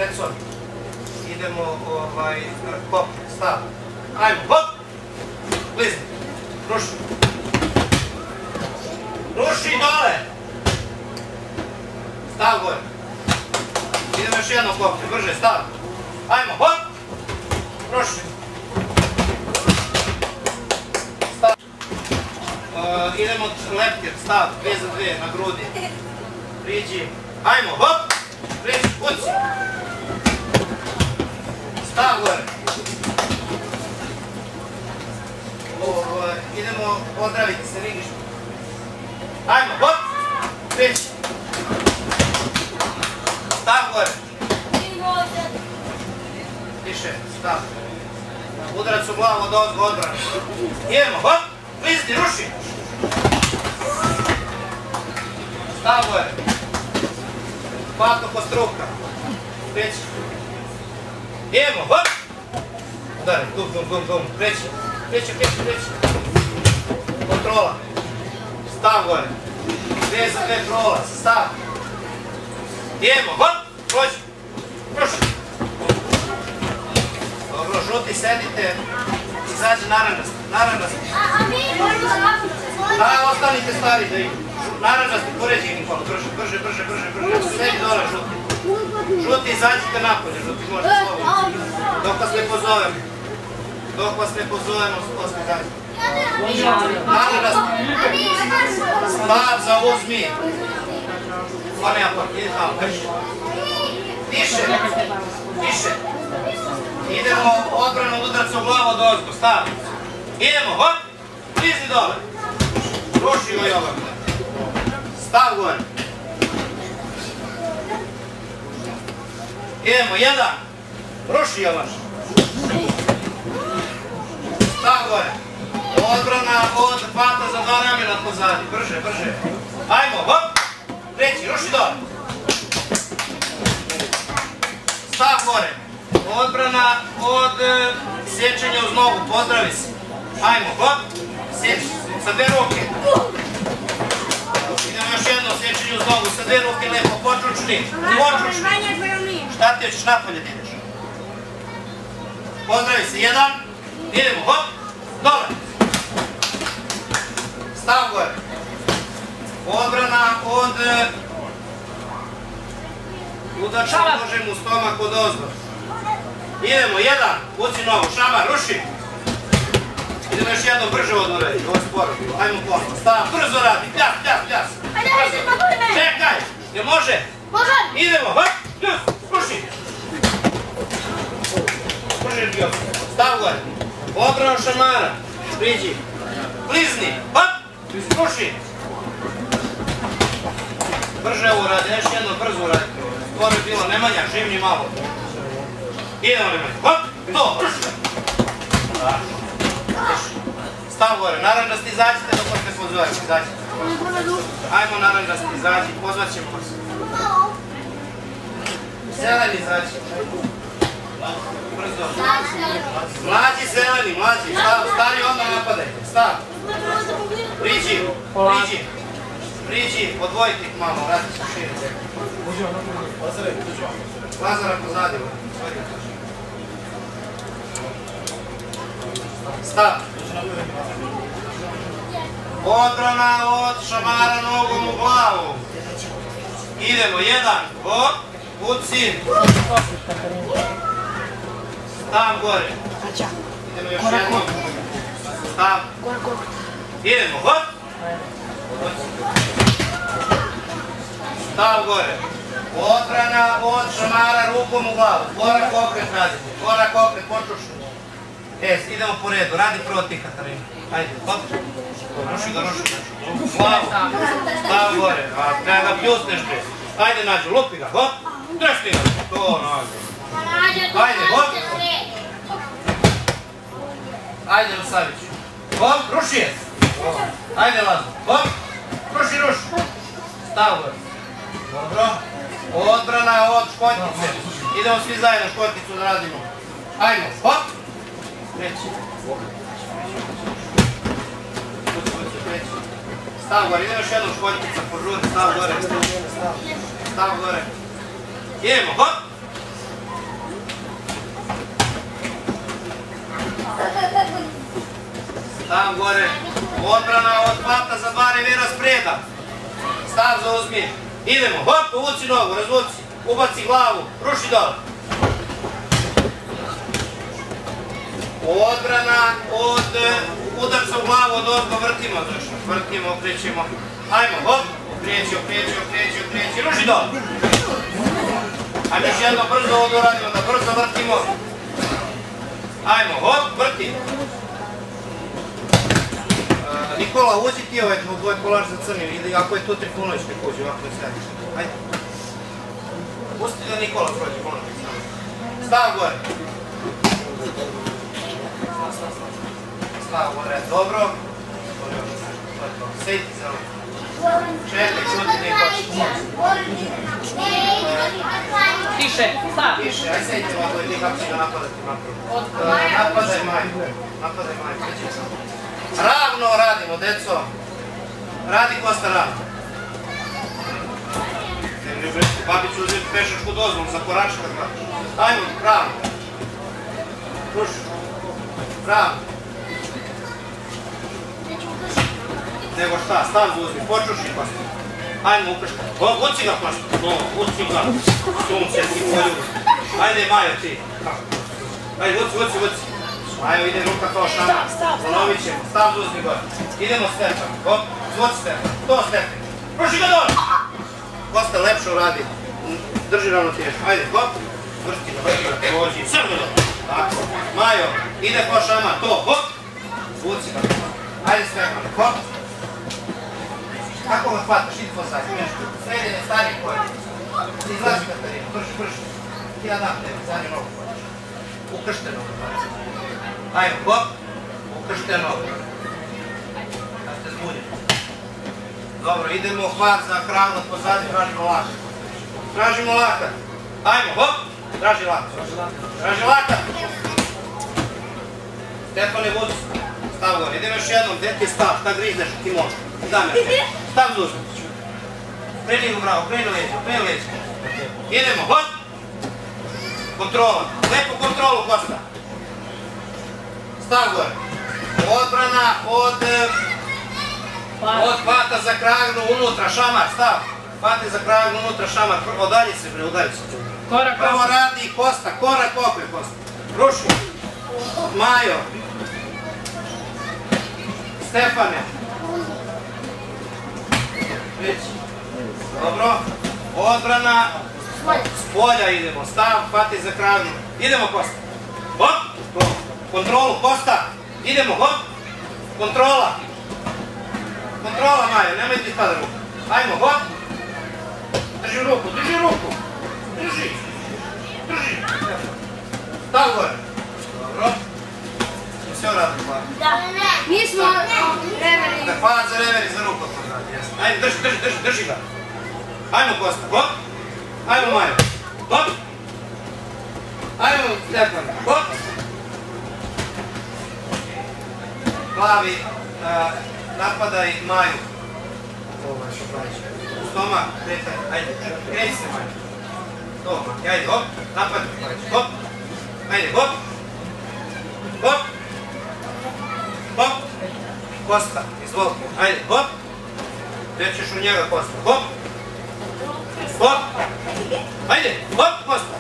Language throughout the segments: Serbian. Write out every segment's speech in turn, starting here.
Recon. Idemo, hop, stav. Ajmo, hop! Blizni. Ruši. Ruši dole. Stav gore. Idemo još jedno kopče, brže, stav. Ajmo, hop! Ruši. Stav. Idemo leptir, stav, 2 za 2 na grudi. Priđi. Ajmo, hop! Priđi, puci. Stav gore. Idemo pozdraviti se ringištom. Ajmo, hop! Priđi. Stav gore. Više, stav. Udarac u glavu od ozgo odbrane. Idemo, hop! Blizni, ruši. Stav gore. Hvatno ko struka. Priđi. Idemo, hop! Udari, dum. Priđi. Priđi. Kontrola. Stav gore. 2 za 2 prolaz. Stav. Idemo, hop! Prođi. Proši. Dobro, žuti, sedite. Izađe naranđasti. Ostanite stari da idu. Naranđasti, poređi Nikola. Brže. Sedi dole, žuti. Žuti, izađite napolje, žuti, možete slobodno. Dok vas ne pozovemo, ostanite. Naranđasti. Stav zauzmi. Pa nema pa, ide tamo, Više. Idemo odbranu od udarca u glavu od ozgo, stav. Idemo, hop, blizni dole. Ruši go Jovan. Stav gore. Idemo, 1. Ruši Jovan. Stav gore. Odbrana od hvata za 2 ramena pozadi. Brže. Ajmo, hop. Treći, ruši dole. Stav gore. Odbrana od sjećanja uz nogu. Pozdravi se. Ajmo, hop. Sjeći. Sa 2 ruke. Idemo još jedno sjećanje uz nogu. Sa 2 ruke lepo. Počučni. Šta ti hoćeš napolje da ideš? Pozdravi se. 1. Idemo, hop. Dole. Stav gore. Odbrana od udača nožem u stomak od ozgo. Idemo, 1, puci nogu, šamar, ruši. Idemo još jedno brže odmorati, ovo je sporo. Ajmo ponovno, stav, brzo radi, pljas. Čekaj, ne može? Može. Idemo, hop, ruši. Brže bio, stav gore. Odbrana od šamara, priđi. Blizni, hop, ruši. Brže ovo radi, još jedno brzo radi. Skoro je bilo Nemanja, živni malo. Idemo Nemanja, hop, to, brže. Stav gore, naranđasti izađite dok vas ne pozovemo, izađite. Ajmo naranđasti izađi, pozvat ćemo vas. Zeleni izađi. Brzo. Mlađi zeleni, stari onda napadajte, stav. Priđi, odvojite ih malo, radi se šire. Lazara pozadi. Stav. Odbrana od šamara nogom u glavu. Idemo, 1, hop, puci. Stav gore. Idemo još jednom. Stav. Idemo, hop. Stav gore. Odbrana od šamara rukom u glavu. Korak okret radite. Korak okret, počušno. Idemo po redu. Radi prvo ti, Katarina. Ajde, hop. Ruši ga. Glavu. Stav gore. Treba ga pljusneš te. Ajde, Nađo, lupi ga. Hop. Tresni ga. To, Nađo. Ajde, hop. Ajde, Savić. Hop, ruši je. Ajde, Lazo. Hop. Ruši. Stav gore. Dobro. Odbrana od škotnice. Idemo svi zajedno škotnicu da radimo. Ajmo, hop. Treći. Stav gore, idemo još jednom škotnica, požuri, stav gore. Idemo, hop. Stav gore. Odbrana od hvata za dva revira spreda. Stav zauzmi. Idemo. Hop, povuci nogu, razvuci. Ubaci glavu. Ruši dole. Odbrana od udarca u glavu od ozgo vrtimo. Vrtimo, okrećemo. Ajmo, hop. Okreći. Ruši dole. Ajmo još jedno brzo ovdje uradimo, da brzo vrtimo. Ajmo, hop, vrti. Nikola, uđi ti ovaj tvoj kolač za crni, ili ako je to Trifunović nek uđe, ovako ne sediš. Ajde. Pusti da Nikola prođe ponovno. Stav gore. Stav gore, dobro. Sedi za ovo. Čekaj, čuti Nikola. Tiše, stav. Tiše, aj sedite ovako i ti kako će ga napadati napravo. Napadaj Maju. Ravno radimo, deco. Radi Kosta ravno. Babi ću uzeti pešačku dozvolu za koračka. Ajmo, ravno. Ruši. Ravno. Nego šta, stav uzmi, počuši Kosta. Ajmo, ukrška. Uci ga Kosta. Uci ga. Sunce ti poljubi. Ajde Majo ti. Ajde, uci. Majo ide ruka kao šama. Ponovit ćemo. Stav uzmi gore. Idemo Stefan. Hop, zvuci Stefan. To Stefan. Ruši ga dole. Kosta lepše uradi. Drži ravnotežu. Ajde, hop. Vrti ga. Dođi. Crno dole. Tako. Majo, ide kao šama. To, hop. Zvuci ga. Ajde Stefan. Hop. Kako ga hvataš? Idi po sad. Sredine, stari korak. Izlazi Katarina. Brži. Ti ja dam tebi. Zadnju nogu hvataš. Ukršteno ga hvataš. Ajmo, hop. Ukršteno. Da ste zbunjeni. Dobro, idemo hvat za hravnost pozadi. Tražimo lakat. Ajmo, hop. Traži lakat. Stefane, vodi. Stav gore. Idemo još jednom. Gde ti je stav? Šta grizneš? Ti možeš. Stav zuzmi. Preni u bravo, preni leđe. Idemo, hop. Kontrola. Lepo kontrolu, Kosta. Stav gore. Odbrana od hvata za kragnu unutra, šamar, stav. Hvate za kragnu unutra, šamar. Odalji se. Prvo radi Kosta, korak okre Kosta. Ruši. Majo. Stefane. Dobro. Odbrana. S polja idemo. Stav, hvati za kragnu. Idemo Kosta. Hop. Kontrolu Kosta. Idemo, hop. Kontrola Majo, nemoj ti spada ruku. Ajmo, hop. Drži ruku. Drži. Stav gore. Dobro. Smo sve uradili hvala. Da. Mi smo reveri. Da hvala za reveri za ruku. Ajde, drži ga. Ajmo Kosta, hop. Ajmo Majo. Hop. Ajmo Stefan, hop. Plavi, napadaj Maju. Stomak, kretaj, ajde, kreći se Maju. Stomak, ajde, hop, napadaj Maju, hop. Ajde, hop. Kosta, izvolite, ajde, hop. Gdje ćeš u njega Kosta, hop. Ajde, hop Kosta.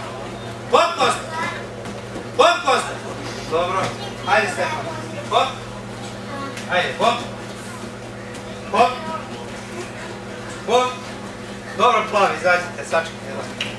Dobro, ajde Stefan, hop. Ajde, hop. Dobro, plavi, izađite, sačekajte.